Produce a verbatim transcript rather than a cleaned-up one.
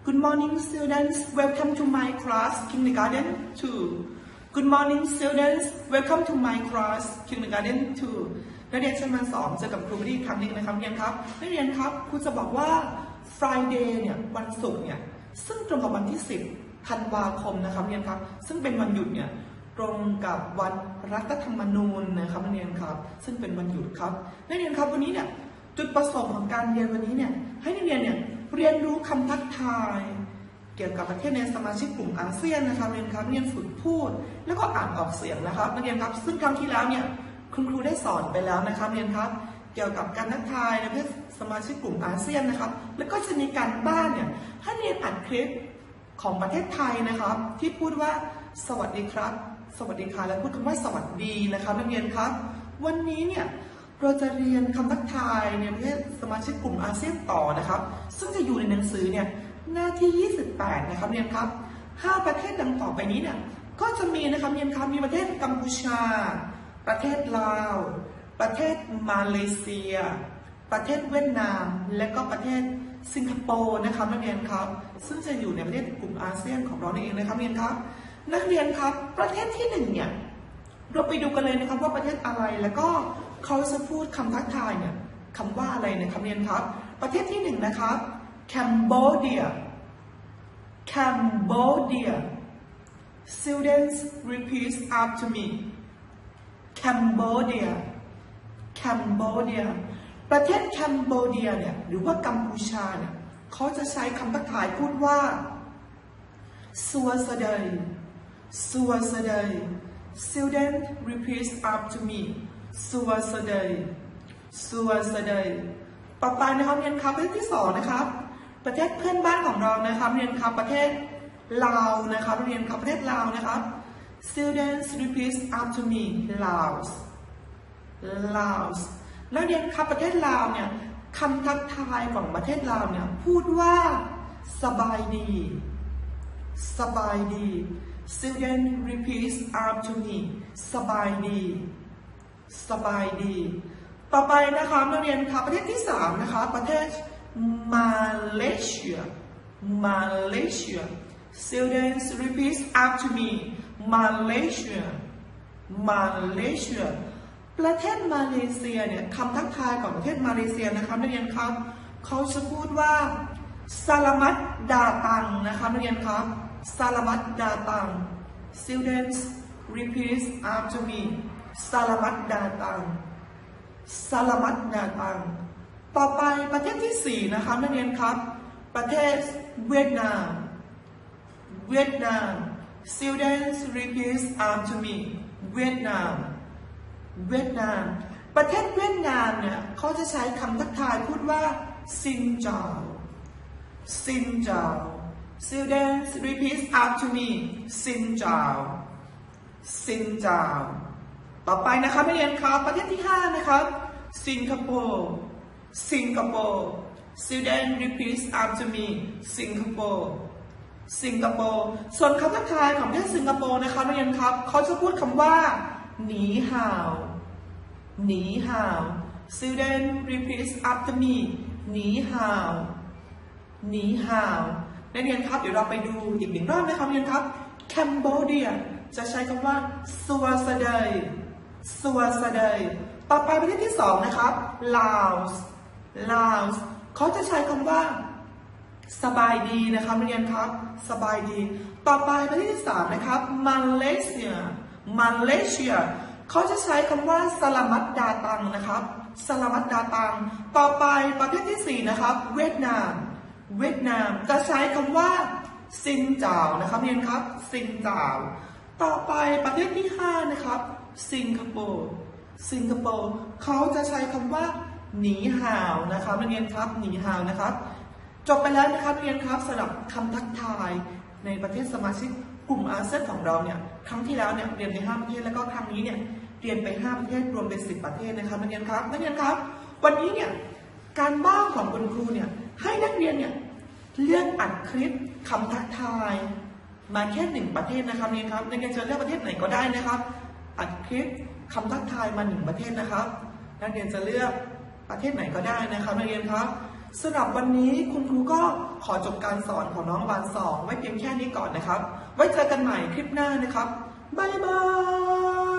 Good morning, students. Welcome to my class, Kindergarten two. Good morning, students. Welcome to my class, Kindergarten two. นักเรียนชั้นประถมเจอกับครูที่ครั้งนี้นะครับนักเรียนครับนักเรียนครับครูจะบอกว่า Friday เนี่ยวันศุกร์เนี่ยซึ่งตรงกับวันที่สิบธันวาคมนะครับนักเรียนครับซึ่งเป็นวันหยุดเนี่ยตรงกับวันรัฐธรรมนูญนะครับนักเรียนครับซึ่งเป็นวันหยุดครับนักเรียนครับวันนี้เนี่ยจุดประสงค์ของการเรียนวันนี้เนี่ยให้นักเรียนเนี่ยเรียนรู้คำทักทายเกี่ยวกับประเทศในสมาชิกกลุ่มอาเซียนนะครับนักเรียนครับนักเรียนฝึกพูดแล้วก็อ่านออกเสียงนะครับนักเรียนครับซึ่งครั้งที่แล้วเนี่ยคุณครูได้สอนไปแล้วนะครับนักเรียนครับเกี่ยวกับการทักทายในประเทศสมาชิกกลุ่มอาเซียนนะครับแล้วก็จะมีการบ้านเนี่ยให้เรียนอัดคลิปของประเทศไทยนะครับที่พูดว่าสวัสดีครับสวัสดีค่ะและพูดคำว่าสวัสดีนะครับนักเรียนครับวันนี้เนี่ยเราจะเรียนคำทักทายในประเทศสมาชิกกลุ่มอาเซียนต่อนะครับซึ่งจะอยู่ในหนังสือเนี่ยหน้าที่ยี่สิบแปดนะครับเรียนครับห้าประเทศดังต่อไปนี้เนี่ยก็จะมีนะครับเรียนครับมีประเทศกัมพูชาประเทศลาวประเทศมาเลเซียประเทศเวียดนามและก็ประเทศสิงคโปร์นะครับนักเรียนครับซึ่งจะอยู่ในประเทศกลุ่มอาเซียนของเราเองนะครับนักเรียนครับนักเรียนครับประเทศที่หนึ่งเนี่ยเราไปดูกันเลยนะครับว่าประเทศอะไรแล้วก็เขาจะพูดคำทักทายเนี่ยคำว่าอะไรนะครับเรียนครับประเทศที่หนึ่งนะครับแคนเบเดียแคนเบเดีย Students repeat after me Cambodia Cambodia ประเทศแคนเบเดียเนี่ยหรือว่ากัมพูชาเนี่ยเขาจะใช้คำทักทายพูดว่าสวัสดีสวัสดี Student repeat after me สวัสดีสวัสดีต่อไปนะครับเรียนครับประเทศที่สองนะครับประเทศเพื่อนบ้านของเรานะครับเรียนครับประเทศลาวนะครับเรียนครับประเทศลาวนะครับ Students repeat after me Laos Laos แล้วเรียนครับประเทศลาวเนี่ยคำทักทายของประเทศลาวเนี่ยพูดว่าสบายดีสบายดี Student repeat after me สบายดีสบายดีต่อไปนะคะนักเรียนค่ะประเทศที่สามนะคะประเทศมาเลเซียมาเลเซีย Students repeat after me มาเลเซียมาเลเซียประเทศมาเลเซียเนี่ยคำทักทายของประเทศมาเลเซียนะคะนักเรียนครับเขาจะพูดว่าสลามัดดาตังนะคะนักเรียนครับสลามัดดาตัง Students repeat after me สลามัดดาตังสลามัดดาตังต่อไปประเทศที่สี่นะคะนักเรียนครับประเทศเวียดนามเวียดนาม Students repeat after me เวียดนามเวียดนามประเทศเวียดนามเนี่ยเขาจะใช้คำทักทายพูดว่าซินเจ้าซินเจ้า Students repeat after me ซินเจ้าซินเจ้าต่อไปนะครับนักเรียนครับประเทศที่ห้านะครับสิงคโปร์สิงคโปร์ Students repeat after me สิงคโปร์สิงคโปร์ส่วนคำทักทายของประเทศสิงคโปร์นะครับนักเรียนครับเขาจะพูดคำว่าหนีห่าวหนีห่าว Students repeat after me หนีห่าวหนีห่าวนักเรียนครับเดี๋ยวเราไปดูอีกหนึ่งรอบนะครับนักเรียนครับแคนเบเดียจะใช้คำว่าสวัสดีสวัสดีต่อไปประเทศที่สองนะครับลาวส์ลาวส์เขาจะใช้คำว่าสบายดีนะครับนักเรียนครับสบายดีต่อไปประเทศที่สามนะครับมาเลเซียมาเลเซียเขาจะใช้คำว่าสลามัดดาตังนะครับสลามัดดาตังต่อไปประเทศที่สี่นะครับเวียดนามเวียดนามจะใช้คำว่าซินเจ้านะครับเรียนครับซินเจ้าต่อไปประเทศที่ห้านะครับสิงคโปร์สิงคโปร์เขาจะใช้คำว่าหนีห่าวนะครับนักเรียนครับหนีห่าวนะครับจบไปแล้วนะครับนักเรียนครับสำหรับคำทักทายในประเทศสมาชิกกลุ่มอาเซียนของเราเนี่ยครั้งที่แล้วเนี่ยเรียนไปห้าประเทศแล้วก็ครั้งนี้เนี่ยเรียนไปห้าประเทศรวมเป็นสิบประเทศนะครับนักเรียนครับนักเรียนครับวันนี้เนี่ยการบ้านของคุณครูเนี่ยให้นักเรียนเนี่ยเลือกอัดคลิปคำทักทายมาแค่หนึ่งประเทศนะครับนักเรียนครับนักเรียนจะเลือกประเทศไหนก็ได้นะครับอัดคลิปคำทักทายมาหนึ่งประเทศนะครับนักเรียนจะเลือกประเทศไหนก็ได้นะครับนักเรียนครับสำหรับวันนี้คุณครูก็ขอจบการสอนของน้องบานสองไว้เพียงแค่นี้ก่อนนะครับไว้เจอกันใหม่คลิปหน้านะครับบ๊ายบาย